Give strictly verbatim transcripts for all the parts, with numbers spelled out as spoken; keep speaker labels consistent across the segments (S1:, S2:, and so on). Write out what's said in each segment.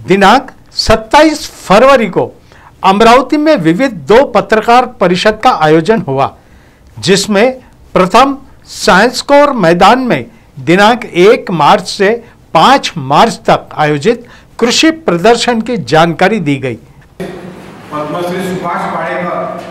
S1: दिनांक सत्ताईस फरवरी को अमरावती में विविध दो पत्रकार परिषद का आयोजन हुआ, जिसमें प्रथम साइंस कोर मैदान में दिनांक एक मार्च से पाँच मार्च तक आयोजित कृषि प्रदर्शन की जानकारी दी गई।
S2: पद्मश्री सुभाष पाळेकर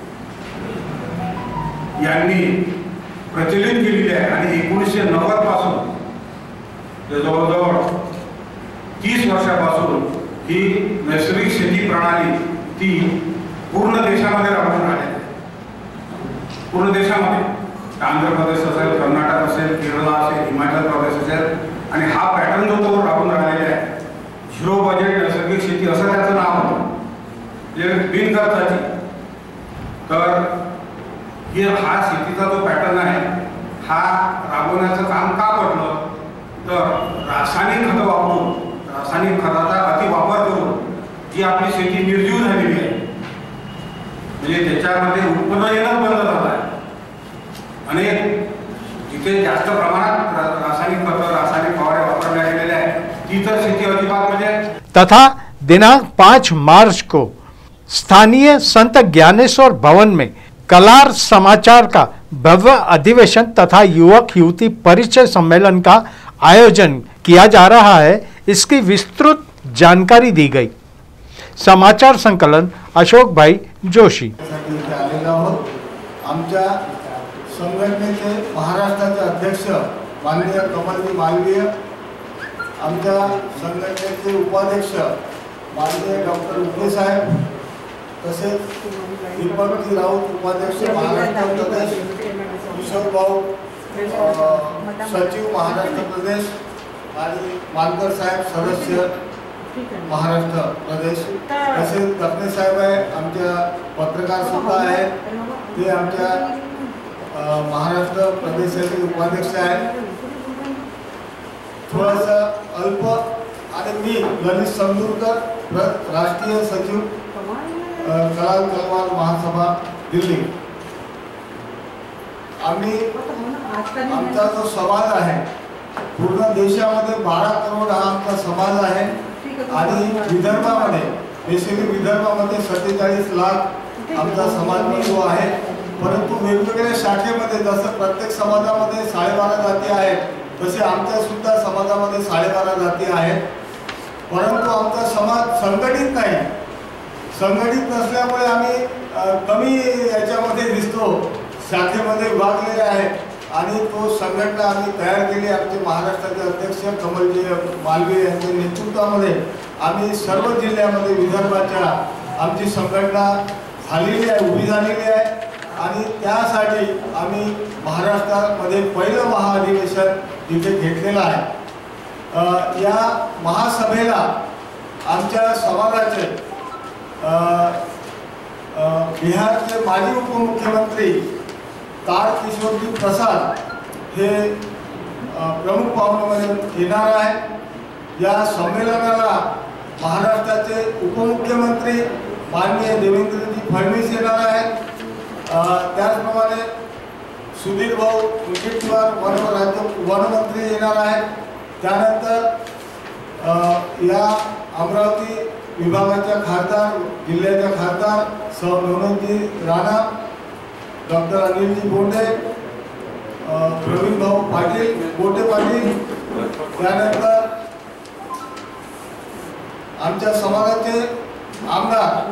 S2: यांनी प्रचलित केलेली आहे आणि एकोणीसशे नव्वद पासून जवळजवळ तीस वर्षापासून ही नैसर्गिक शेती प्रणाली ती पूर्ण देशामध्ये राबवून राहिली आहे। पूर्ण देशामध्ये आंध्र प्रदेश असेल, कर्नाटक असेल, केरळ असेल, हिमाचल प्रदेश असेल आणि हा पॅटर्न जो तो राबवून राहिलेला आहे। झिरो बजेट नैसर्गिक शेती असं त्याचं नाव होतं, जे बिनखर्चाची। तर हे हा शेतीचा जो पॅटर्न आहे हा राबवण्याचं काम का पडलं, तर रासायनिक खतं वापरून, रासायनिक खताचा अतिवापर करून जी आपली शेती निर्जीव झालेली आहे, म्हणजे त्याच्यामध्ये उत्पन्न येणं बंद झालं आहे। आणि जिथे जास्त प्रमाणात रासायनिक खतं, रासायनिक फवारे वापरल्या गेलेले आहेत, ती तर शेती अजिबात म्हणजे।
S1: तथा दिनांक पाँच मार्च को स्थानीय संत ज्ञानेश्वर भवन में कलार समाचार का भव्य अधिवेशन तथा युवक युवती परिचय सम्मेलन का आयोजन किया जा रहा है, इसकी विस्तृत जानकारी दी गई। समाचार संकलन अशोक भाई जोशी।
S3: आमच्या संघटनेचे महाराष्ट्राचे अध्यक्ष माननीय कमलजी मालवीय, आमच्या संघटनेचे उपाध्यक्ष माननीय डॉक्टर उके साहेब, तसेच दीपकजी राऊत उपाध्यक्ष महाराष्ट्र प्रदेश, किशोर भाऊ सचिव महाराष्ट्र प्रदेश आणि मानकर साहेब सदस्य महाराष्ट्र प्रदेश, तसेच दपने साहेब आहे, आमच्या पत्रकार सुद्धा आहेत, ते आमच्या महाराष्ट्र प्रदेशाचे उपाध्यक्ष आहेत। थोडासा अल्प आणि मी ललित समजूरकर, राष्ट्रीय सचिव कलाल कलवार महासभा दिल्ली। आम्ही आमचा जो समाज आहे पूर्ण देशामध्ये बारा करोड हा आमचा समाज आहे आणि विदर्भामध्ये, स्पेशली विदर्भामध्ये सत्तेचाळीस लाख आमचा समाज बंधू आहे। परंतु वेगवेगळ्या शाखेमध्ये जसं प्रत्येक समाजामध्ये साडेबारा जाती आहेत, तसे आमच्या सुद्धा समाजामध्ये साडेबारा जाती आहेत। परंतु आमचा समाज संघटित नाही, संघटित नसल्यामुळे आम्ही कमी याच्यामध्ये दिसतो, शाखेमध्ये विभागलेले आहेत आणि तो संघटना आम्ही तयार केली। आमचे महाराष्ट्राचे अध्यक्ष कमलजी मालवीय यांच्या नेतृत्वामध्ये आम्ही सर्व जिल्ह्यामध्ये विदर्भाच्या आमची संघटना झालेली आहे, उभी झालेली आहे आणि त्यासाठी आम्ही महाराष्ट्रामध्ये पहिलं महाअधिवेशन इथे घेतलेलं आहे। या महासभेला आमच्या समाजाचे बिहारचे माजी उपमुख्यमंत्री तारकिशोरजी प्रसाद हे प्रमुख पाहुणे म्हणून येणार आहे। या संमेलनाला महाराष्ट्राचे उपमुख्यमंत्री माननीय देवेंद्रजी फडणवीस येणार आहेत, त्याचप्रमाणे सुधीर भाऊ मुनगंटीवार वन राज्य वनमंत्री येणार आहेत। त्यानंतर या अमरावती विभागाच्या खासदार, जिल्ह्याच्या खासदार सौ नवनजी राणा, डॉक्टर अनिलजी बोंडे, प्रवीण भाऊ पाटील, गोटे पाटील, त्यानंतर आमच्या समाजाचे आमदार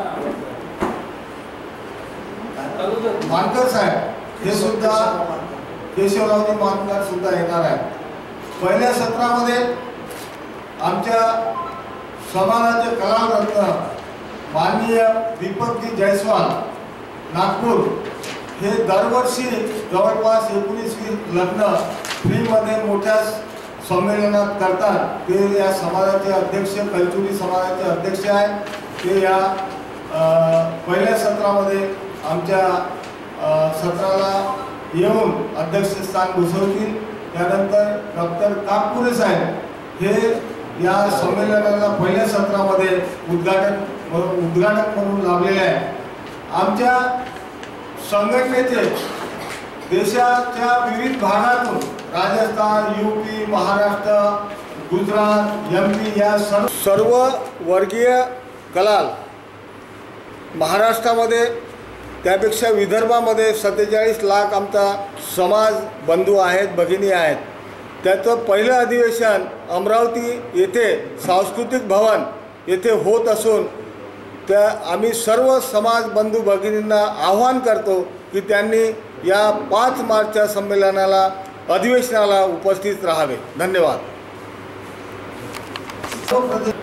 S3: मानकर साहेब हे सुद्धा, केशवरावजी मानकर सुद्धा येणार आहेत। पहिल्या सत्रामध्ये आमच्या समाजाचे कलारत्न माननीय दीपकजी जयस्वाल नागपूर हे दरवर्षी जवळपास एकोणीस वीस लग्न फ्रीमध्ये मोठ्या संमेलनात करतात। ते या समाजाचे अध्यक्ष, कलचुरी समाजाचे अध्यक्ष आहेत। ते या पहिल्या सत्रामध्ये आमच्या सत्राला येऊन अध्यक्षस्थान भूषवतील। त्यानंतर डॉक्टर काकपुरे साहेब हे या संमेलनाला पहिल्या सत्रामध्ये उद्घाटन उद्घाटक म्हणून लाभलेले आहेत। आमच्या संघटनेचे देशाच्या विविध भागातून Rajasthan, UP, Maharashtra, Gujarat, M P या सर्व सर्व वर्गीय कलाल महाराष्ट्रामध्ये, त्यापेक्षा विदर्भामध्ये सत्तेचाळीस लाख आमचा समाज बंधू आहेत, भगिनी आहेत. त्याचं पहिलं अधिवेशन अमरावती येथे सांस्कृतिक भवन येथे होत असून त्या आम्ही सर्व समाज बंधू भगिनींना आवाहन करतो की त्यांनी या पाच मार्चच्या संमेलनाला अधिवेशनाला उपस्थित राहावे. धन्यवाद.